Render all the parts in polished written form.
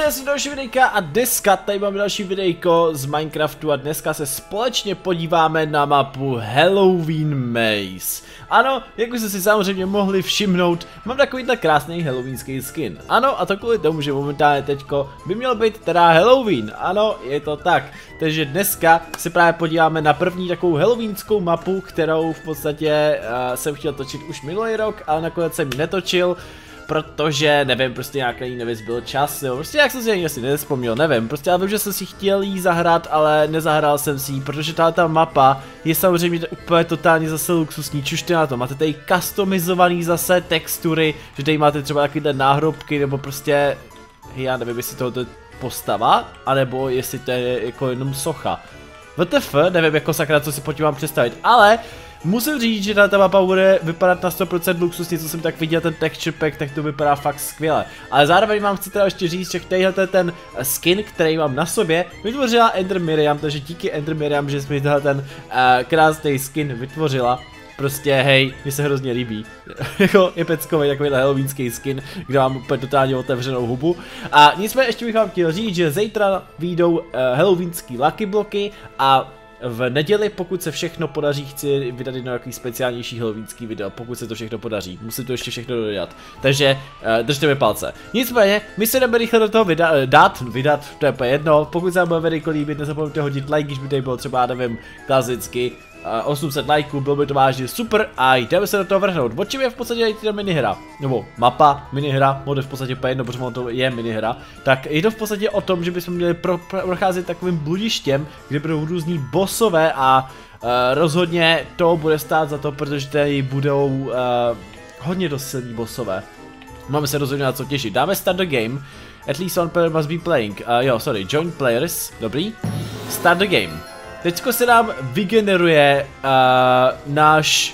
si další videjka a dneska tady máme další videjko z Minecraftu a dneska se společně podíváme na mapu Halloween Maze. Ano, jak už jste si samozřejmě mohli všimnout, mám takovýhle krásný halloweenský skin. Ano, a to kvůli tomu, že momentálně teďko by měl být teda Halloween. Ano, je to tak. Takže dneska se právě podíváme na první takovou halloweenskou mapu, kterou v podstatě jsem chtěl točit už minulý rok, ale nakonec jsem ji netočil. Protože, nevím, prostě nějaký nevyzbyl čas, nebo prostě jak jsem si asi nevzpomněl, nevím, prostě já vím, že jsem si chtěl jí zahrát, ale nezahrál jsem si ji, protože ta mapa je samozřejmě úplně totálně zase luxusní, čužte na to, máte tady customizovaný zase textury, že tady máte třeba takovýhle náhrobky, nebo prostě, já nevím, jestli tohle je postava, anebo jestli to je jako jenom socha. WTF, nevím jako sakra, co si pod tím mám představit, ale musím říct, že ta mapa bude vypadat na 100% luxusně, co jsem tak viděl, ten texture pack, tak to vypadá fakt skvěle. Ale zároveň vám chci teda ještě říct, že tenhle ten skin, který mám na sobě, vytvořila Ender Miriam, takže díky Ender Miriam, že jsi mi ten krásný skin vytvořila. Prostě hej, mi se hrozně líbí. Jako je peckový takovýhle halloweenský skin, kde mám úplně totálně otevřenou hubu. A nicméně ještě bych vám chtěl říct, že zítra vyjdou halloweenský lucky bloky a v neděli, pokud se všechno podaří, chci vydat jedno nějaký speciálnější halloweenský video, pokud se to všechno podaří. Musím to ještě všechno dodat. Takže držte mi palce. Nicméně, my se jdeme rychle do toho vydat, to je jedno. Pokud se vám bude videjko líbit, nezapomeňte hodit like, když by tady bylo třeba, nevím, klasicky 800 lajků, bylo by to vážně super a jdeme se do toho vrhnout. O čem je v podstatě ta minihra? Nebo mapa, minihra, bude v podstatě jedno, protože to je minihra. Tak je to v podstatě o tom, že bychom měli procházet takovým bludištěm, kde budou různí bossové a rozhodně to bude stát za to, protože tady budou hodně dost silní bossové. Máme se rozhodně na co těšit. Dáme start the game. At least one player must be playing. Join players, dobrý. Start the game. Teďko se nám vygeneruje náš...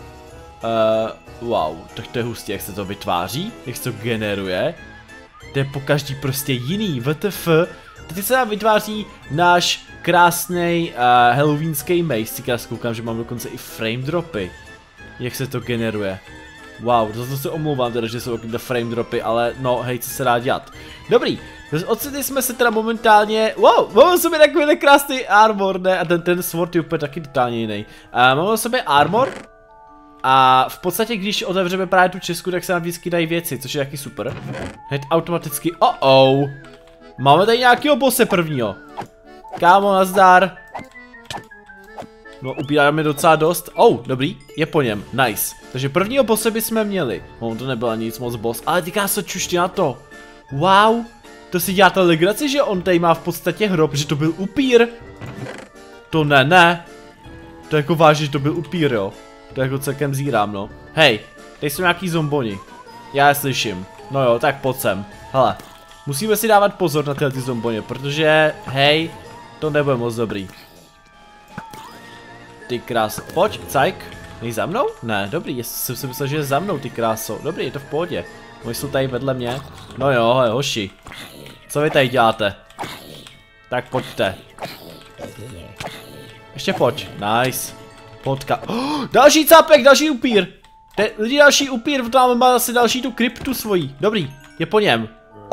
wow, tak to je hustý, jak se to vytváří, jak se to generuje. To je po každý prostě jiný, WTF. Teď se nám vytváří náš krásný halloweenský maze. Teď koukám, že mám dokonce i frame dropy. Jak se to generuje. Wow, to se omlouvám teda, že jsou takové frame dropy, ale no, hej, co se dá dělat. Dobrý, ocitli jsme se teda momentálně, wow, máme o sobě takovýhle krásný armor, ne, a ten sword je úplně taky totálně jiný. Máme o sobě armor a v podstatě, když otevřeme právě tu česku, tak se nám vždycky dají věci, což je taky super. Hned automaticky, máme tady nějakýho bose prvního. Kámo, nazdar. No, ubíráme docela dost. Dobrý, je po něm, nice. Takže prvního bosse bychom měli. To nebyla nic moc boss, ale týká se čušti na to. Wow, to si děláte legraci, že on tady má v podstatě hrob, že to byl upír. To ne. To jako vážně, že to byl upír, jo. To jako celkem zírám, no. Hej, tady jsou nějaký zomboni. Já je slyším. No jo, tak pojď sem. Hele, musíme si dávat pozor na tyhle ty zomboni, protože, hej, to nebude moc dobrý. Ty kráso, pojď, cajk. Nejsi za mnou? Ne, dobrý, jsem si myslel, že je za mnou, ty kráso. Dobrý, je to v pohodě. Oni jsou tady vedle mě. No jo, hoši. Co vy tady děláte? Tak pojďte. Ještě pojď, nice. Potka. Další cápek, další upír. Lidi, další upír, tam má zase další tu kryptu svojí. Dobrý, je po něm.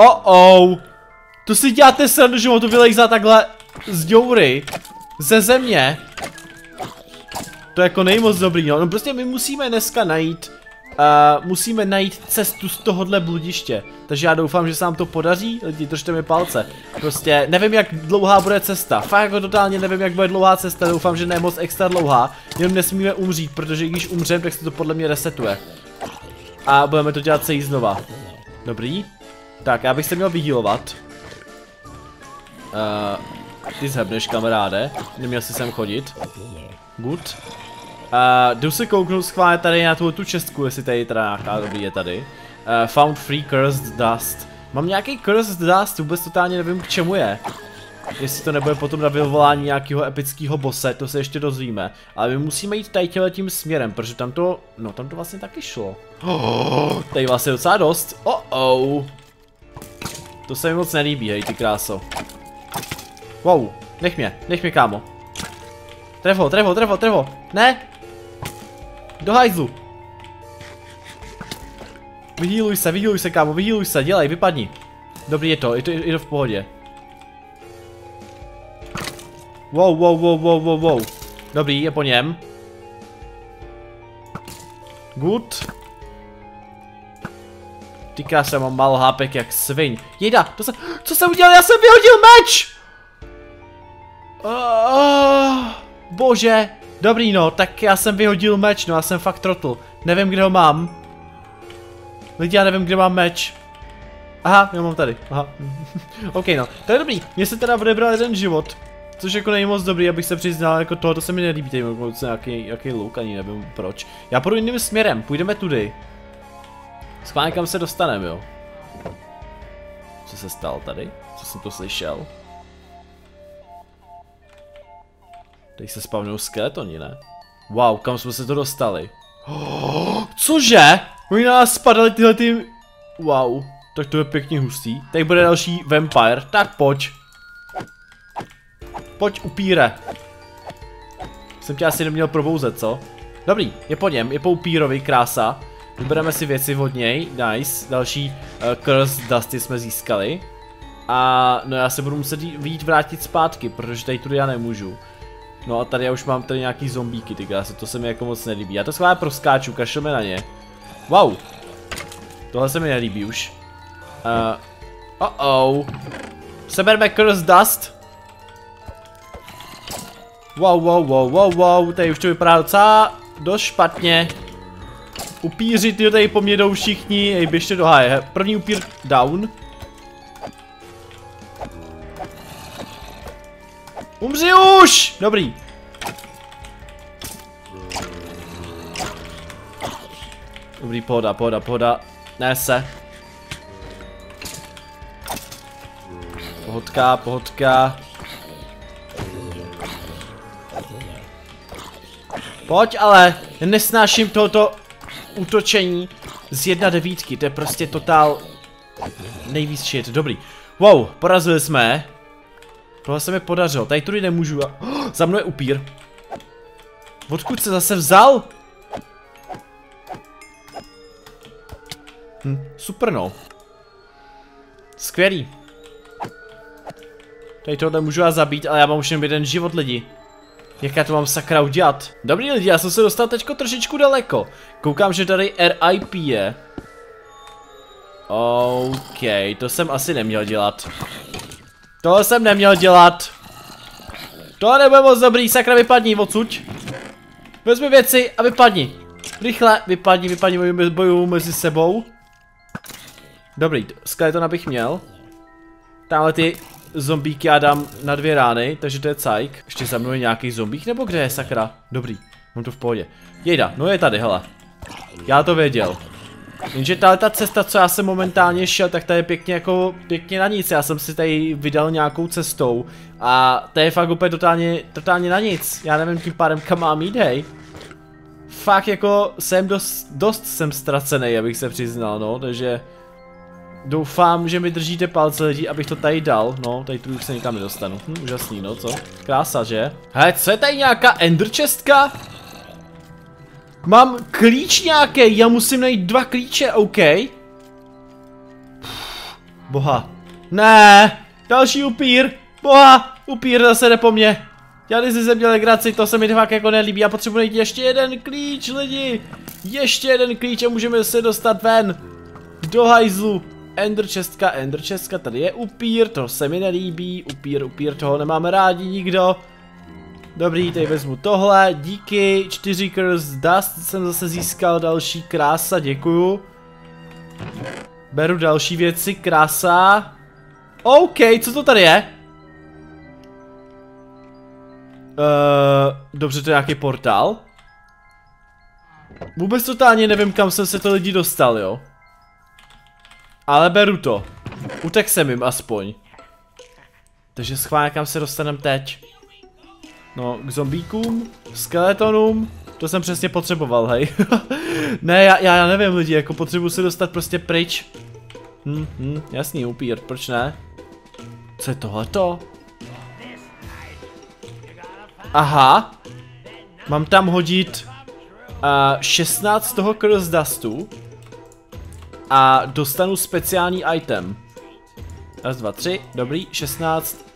To si děláte srandu, že mu to vylejzá takhle z děury. Ze země. To je jako nejmoc dobrý, no prostě my musíme dneska najít cestu z tohohle bludiště. Takže já doufám, že se nám to podaří, lidi, držte mi palce. Prostě nevím, jak dlouhá bude cesta, fakt jako totálně nevím, jak bude dlouhá cesta, doufám, že ne moc extra dlouhá. Jenom nesmíme umřít, protože když umřem, tak se to podle mě resetuje. A budeme to dělat celý znova. Dobrý. Tak, já bych se měl vyhýlovat. Ty zhebneš, kamaráde, neměl si sem chodit. Good. Jdu se kouknout schválně tady na tu čestku, jestli tady teda nějaká dobrý je tady. Found free cursed dust. Mám nějaký cursed dust, vůbec totálně nevím k čemu je. Jestli to nebude potom na vyvolání nějakého epického bosse, to se ještě dozvíme. Ale my musíme jít tady tím směrem, protože tam to, no tam to vlastně taky šlo. Tady vlastně docela dost. To se mi moc nelíbí, hej ty kráso. Wow, nech mě kámo. Trevo, ne! Do hajzlu! Vyhýluj se kámo, dělej, vypadni. Dobrý, je to v pohodě. Wow. Dobrý, je po něm. Good. Ty krása, mám málo hápek jak sviň. Jejda, co jsem udělal? Já jsem vyhodil meč! Bože. Dobrý no, tak já jsem vyhodil meč, no já jsem fakt trotl. Nevím, kde ho mám. Lidi, já nevím, kde mám meč. Aha, já mám tady, aha. OK no, to je dobrý. Mně se teda odebral jeden život. Což jako není moc dobrý, abych se přiznal, jako tohoto se mi nelíbí, tady mám nějaký look, ani nevím proč. Já půjdu jiným směrem, půjdeme tudy. Schválně kam se dostaneme, jo. Co se stalo tady? Co jsem to slyšel? Tady se spavnou skeletoni, ne? Wow, kam jsme se to dostali? Cože? Oni nás spadali tyhle ty... Wow, tak to je pěkně hustý. Tady bude další vampire, tak pojď. Pojď, upíre. Jsem tě asi neměl probouzet, co? Dobrý, je po něm, je po upírovi, krása. Vybereme si věci od něj, nice. Další Cursed Dusty jsme získali. A no já se budu muset vyjít vrátit zpátky, protože tady tudy já nemůžu. No a tady já už mám tady nějaký zombíky, ty krásy, to se mi jako moc nelíbí. Já to schválně proskáču, kašleme na ně. Wow. Tohle se mi nelíbí už. Seberme Cursed Dust. Wow, tady už to vypadá docela dost špatně. Upíři, ty tady po mně jdou všichni, hej, běžte do háje. První upír down. Umři už! Dobrý. Dobrý, pohoda. Ne se. Pohodka. Pojď ale, nesnáším tohoto útočení z 1/9, to je prostě totál nejvíc shit, dobrý. Wow, porazili jsme. Tohle se mi podařilo, tady tudy nemůžu. Za mnou je upír. Odkud se zase vzal? Super no. Skvělý. Tady tohle můžu já zabít, ale já mám už jen jeden život, lidi. Jak já to mám sakra udělat? Dobrý lidi, já jsem se dostal teďko trošičku daleko. Koukám, že tady RIP je. OK, to jsem asi neměl dělat. Tohle jsem neměl dělat. Tohle nebude moc dobrý, sakra, vypadni odsud. Vezmi věci a vypadni. Rychle, vypadni, bojuju mezi sebou. Dobrý, skeleton bych měl. Tamhle ty zombíky já dám na 2 rány, takže to je cajk. Ještě za mnou je nějaký zombík, nebo kde je, sakra? Dobrý, mám to v pohodě. Jejda, no je tady, hele. Já to věděl. Jenže ta cesta, co já jsem momentálně šel, tak ta je pěkně na nic. Já jsem si tady vydal nějakou cestou a to je fakt úplně totálně na nic. Já nevím tím pádem, kam mám jít, hej. Fakt jako jsem dost jsem ztracený, abych se přiznal, no, takže... Doufám, že mi držíte palce, lidi, abych to tady dal. No, tady tu už se nikam nedostanu. Úžasný, no, co? Krása, že? Hele, co je tady nějaká ender chestka? Mám klíč nějaký, já musím najít 2 klíče, OK. Boha. Ne, další upír. Boha, upír zase jde po mně. Já když jsem měl legraci, to se mi fakt jako nelíbí. Já potřebuji najít ještě jeden klíč, lidi. Ještě jeden klíč a můžeme se dostat ven. Do hajzlu. Ender chestka, tady je upír, to se mi nelíbí, upír, toho nemáme rádi nikdo. Dobrý, tady vezmu tohle, díky, 4 Cursed Dust jsem zase získal, další, krása, děkuju. Beru další věci, krása. OK, co to tady je? Dobře, to je nějaký portál. Vůbec totálně nevím, kam jsem se to lidi dostal, jo. Ale beru to. Utek jsem jim aspoň. Takže schválně kam se dostaneme teď. No, k zombíkům, skeletonům. To jsem přesně potřeboval, hej. Ne, já nevím lidi, jako potřebuji se dostat prostě pryč. Jasný, upír, proč ne? Co je tohleto? Aha. Mám tam hodit 16 toho Cursed Dustu. A dostanu speciální item. Raz, dva, tři, dobrý, 16.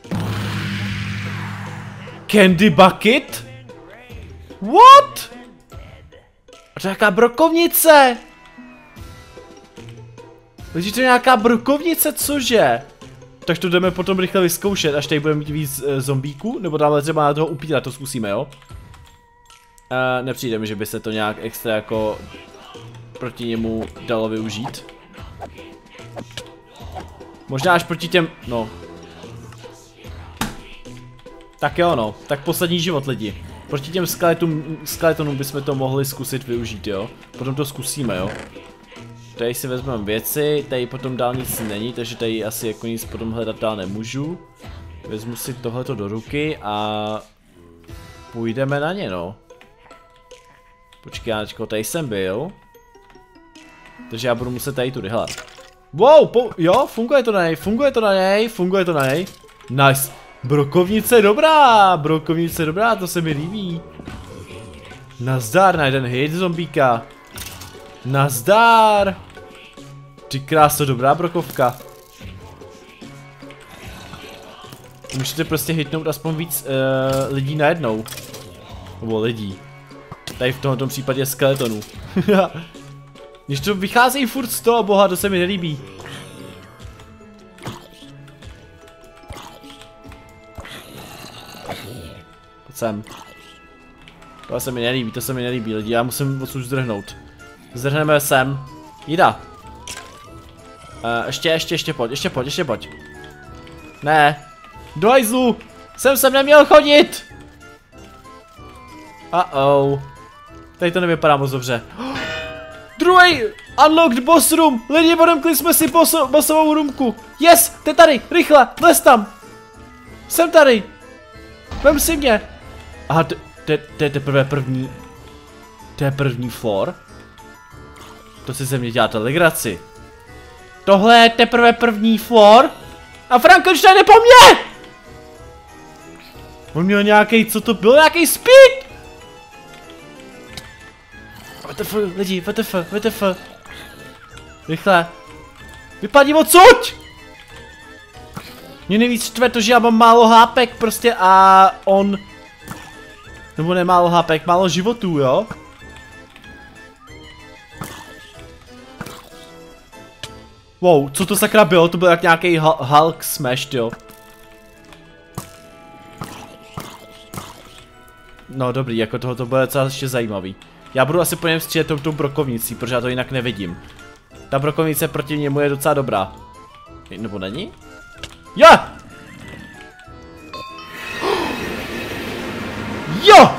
Candy bucket? What? A to je nějaká brokovnice! Vidíte, to je nějaká brokovnice, cože? Tak to jdeme potom rychle vyzkoušet, až tady budeme mít víc zombíků, nebo dáme třeba na toho upíra, to zkusíme, jo? Nepřijde mi, že by se to nějak extra jako proti němu dalo využít. Možná až proti těm, no. Tak jo, no, tak poslední život lidi. Proti těm skeletonům bychom to mohli zkusit využít, jo? Potom to zkusíme, jo? Tady si vezmeme věci, tady potom dál nic není, takže tady asi jako nic potom hledat dál nemůžu. Vezmu si tohleto do ruky a půjdeme na ně, no. Počkej, Janečko, tady jsem byl. Takže já budu muset tady tudy, hele. Wow, jo, funguje to na něj, funguje to na něj, funguje to na něj. Nice. Brokovnice dobrá, to se mi líbí. Nazdar, na jeden hit zombíka. Nazdar. Ty kráso, dobrá brokovka. Můžete prostě hitnout aspoň víc lidí najednou. Nebo lidí. Tady v tomto případě skeletonů. Když to vycházejí furt z toho, boha, to se mi nelíbí. Pojď sem. To se mi nelíbí lidi, já musím odsud zdrhnout. Zdrhneme sem. Jida. Ještě pojď. Ne. Do hajzlu. Sem neměl chodit. Uh-oh. Tady to nevypadá moc dobře. Druhý unlocked boss room. Lidi, odemkli jsme si bossovou roomku. Yes, jde tady, rychle, les tam. Jsem tady. Vem si mě. Aha, to je teprve první. To je první floor. To si ze mě děláte legraci. Tohle je teprve první floor. A Frankenstein je po mně. On měl nějaký, co to bylo, nějaký speed. WTF, lidi, WTF. Rychle. Vypadni odsud! Mě nejvíc štve to, že já mám málo hápek prostě a on... Nebo ne málo hápek, málo životů, jo? Wow, co to sakra bylo? To byl jak nějaký Hulk smash, jo? No dobrý, jako tohle to bude docela ještě zajímavý. Já budu asi po něm střílet tou brokovnicí, protože já to jinak nevidím. Ta brokovnice proti němu je docela dobrá. Nebo není? Jo! Jo!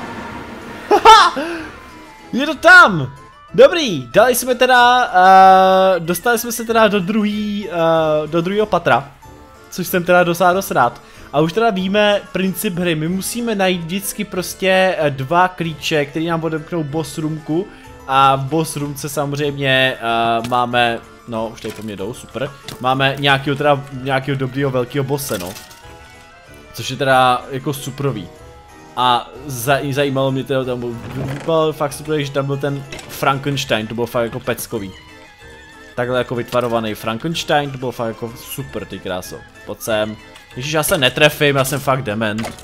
Je to tam! Dobrý, dostali jsme se teda do druhého patra. Což jsem teda docela dost rád. A už teda víme princip hry, my musíme najít vždycky prostě 2 klíče, který nám odemknou boss roomku. A v boss roomce samozřejmě máme, no už tady po mě jdou, super. Máme nějakého dobrýho velkého bosse, no. Což je teda jako superový. A zajímalo mě teda, tam byl fakt super, že tam byl ten Frankenstein, to bylo fakt jako peckový. Takhle jako vytvarovaný Frankenstein, to bylo fakt jako super, ty kráso. Pojď sem. Ježiš, já se netrefím, já jsem fakt dement.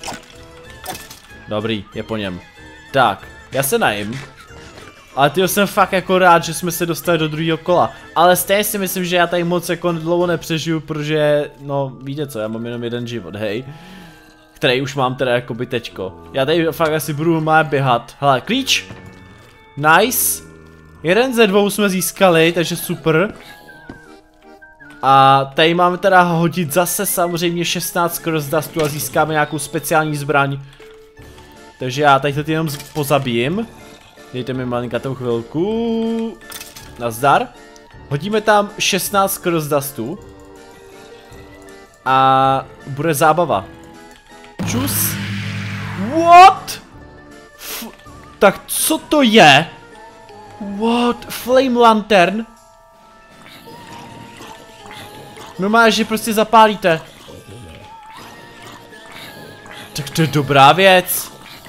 Dobrý, je po něm. Tak, já se najím. Ale tyjo, jsem fakt jako rád, že jsme se dostali do druhého kola. Ale stejně si myslím, že já tady moc jako dlouho nepřežiju, protože, no, víte co, já mám jenom jeden život, hej. Který už mám teda jakoby teďko. Já tady fakt asi budu má běhat. Hele, klíč. Nice. Jeden ze 2 jsme získali, takže super. A tady máme teda hodit zase samozřejmě 16 cross dustu a získáme nějakou speciální zbraň. Takže já tady to jenom pozabijím. Dejte mi malinkatou chvilku. Nazdar. Hodíme tam 16 cross dustu. A bude zábava. Čus. What? Tak co to je? What? Flame lantern? Normálně, že prostě zapálíte. Tak to je dobrá věc.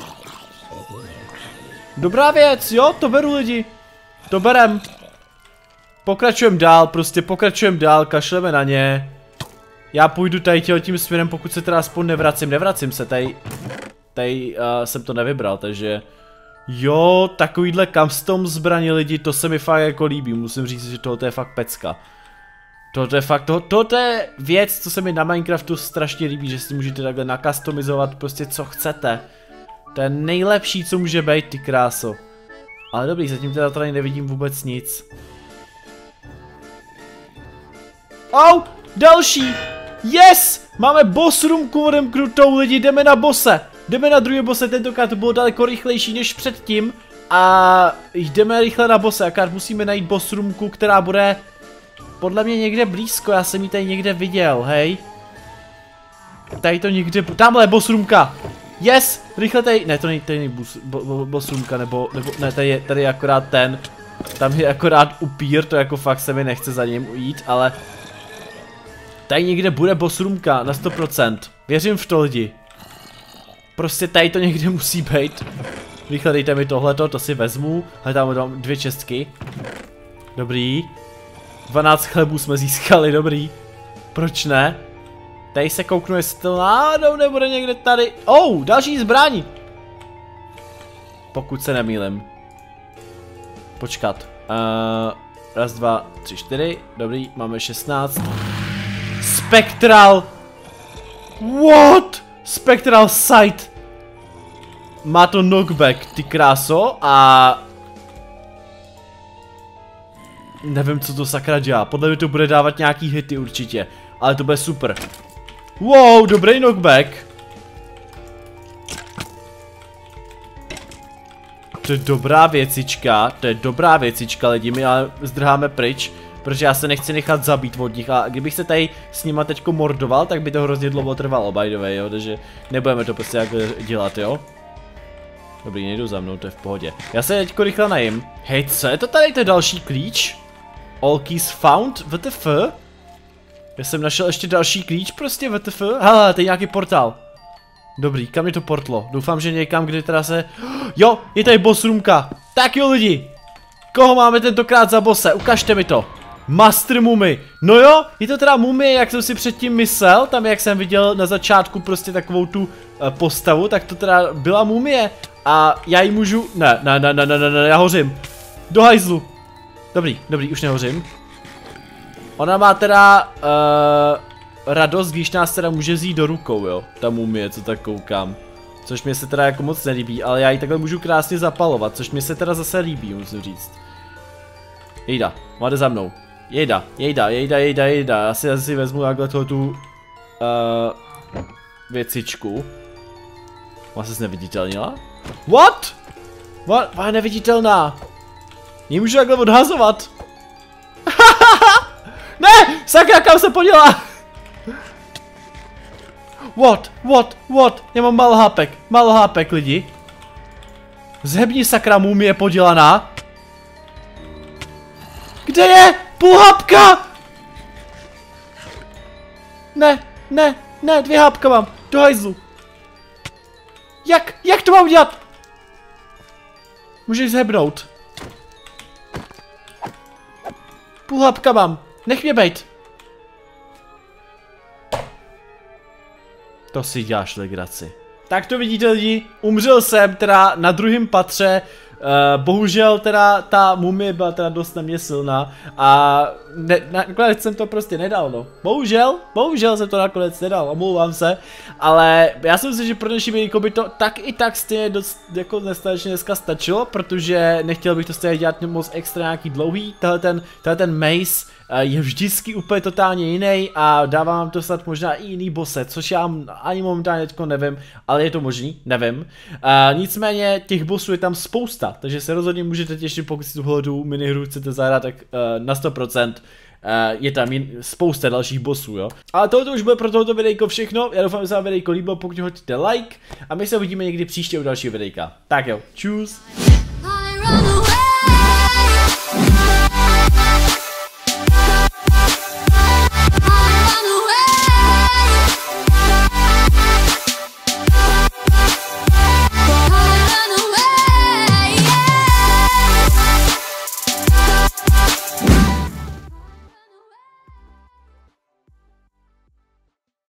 Dobrá věc, jo, to beru lidi. To berem. Pokračujeme dál, prostě pokračujeme dál, kašleme na ně. Já půjdu tady tím směrem, pokud se teda aspoň nevracím se, tady jsem to nevybral, takže... Jo, takovýhle custom zbraně lidi, to se mi fakt jako líbí, musím říct, že tohle je fakt pecka. Tohle je věc, co se mi na Minecraftu strašně líbí, že si můžete takhle nakastomizovat prostě co chcete. To je nejlepší, co může být, ty kráso. Ale dobrý, zatím teda tady nevidím vůbec nic. Au, další! Yes! Máme boss roomku odemknutou, lidi, jdeme na bosse. Jdeme na druhé bosse, tentokrát to bylo daleko rychlejší než předtím. A jdeme rychle na bosse, akorát musíme najít boss roomku, která bude podle mě někde blízko, já jsem ji tady někde viděl, hej. Tady to někde, tamhle je boss roomka. Yes, rychle tady, ne to není boss roomka, nebo ne, tady je akorát ten. Tam je akorát upír, to jako fakt se mi nechce za ním ujít, ale tady někde bude boss roomka, na 100%. Věřím v to, lidi. Prostě tady to někde musí být. Rychle dejte mi tohleto, to si vezmu. Ale tam dám 2 čestky. Dobrý. 12 chlebů jsme získali, dobrý. Proč ne? Tady se kouknu, jestli to náhodou nebude někde tady. Oh, další zbraň. Pokud se nemýlim. Počkat. 1, 2, 3, 4. Dobrý, máme 16. Spectral. What? Spectral sight. Má to knockback, ty kráso, a nevím, co to sakra dělá. Podle mě to bude dávat nějaký hity určitě, ale to bude super. Wow, dobrý knockback. To je dobrá věcička, lidi, my ale zdrháme pryč, protože já se nechci nechat zabít od nich a kdybych se tady s nima teďko mordoval, tak by to hrozně dlouho trvalo, by the way, jo, takže nebudeme to prostě jak dělat, jo. Dobrý, nejdu za mnou, to je v pohodě. Já se teďko rychle najím. Hej, co je to tady, to je další klíč? All keys found, WTF? Já jsem našel ještě další klíč, prostě WTF? Hele, to je nějaký portál. Dobrý, kam je to portlo? Doufám, že někam, kde teda se... Jo, je tady boss roomka. Tak jo, lidi. Koho máme tentokrát za bosse? Ukažte mi to. Master Mummy. No jo, je to teda mumie, jak jsem si předtím myslel. Tam, jak jsem viděl na začátku prostě takovou tu postavu, tak to teda byla mumie. A já ji můžu... Ne, já hořím. Do hajzlu. Dobrý, už nehořím. Ona má teda radost, když nás teda může vzít do rukou, jo. Ta mumie, co tak koukám. Což mi se teda jako moc nelíbí, ale já ji takhle můžu krásně zapalovat, což mi se teda zase líbí, musím říct. Jejda, máte za mnou. Jejda. Já si vezmu takhle tu věcičku. Ona se zneviditelnila? What? Ona je neviditelná. Ji můžu takhle odhazovat. Ne! Sakra, kam se podělá? What? Já mám málo hápek, lidi. Zhebni, sakra, mumie podělaná. Kde je? Půl hápka! Ne, 2 hápka mám. Do hajzlu. Jak to mám udělat? Můžeš zhebnout. Půl hápka mám. Nech mě bejt. To si děláš legraci. Tak to vidíte, lidi, umřel jsem teda na 2. patře. Bohužel teda ta mumie byla teda dost na mě silná a nakonec jsem to prostě nedal, no. Bohužel jsem to nakonec nedal, omlouvám se, ale já si myslím, že pro dnešní videjko by to tak i tak stejně dost jako nestatečně dneska stačilo, protože nechtěl bych to stejně dělat moc extra nějaký dlouhý, tenhle ten maze je vždycky úplně totálně jiný a dává vám to snad možná i jiný bosse, což já ani momentálně teďko nevím, ale je to možný, nevím. Nicméně těch bossů je tam spousta, takže se rozhodně můžete těšit, pokud si tuhle minihru chcete zahrát, tak na 100%. Je tam spousta dalších bossů, jo. Ale tohle už bude pro tohoto videjko všechno. Já doufám, že se vám videjko líbilo, pokud hodíte like. A my se uvidíme někdy příště u dalšího videjka. Tak jo, čus.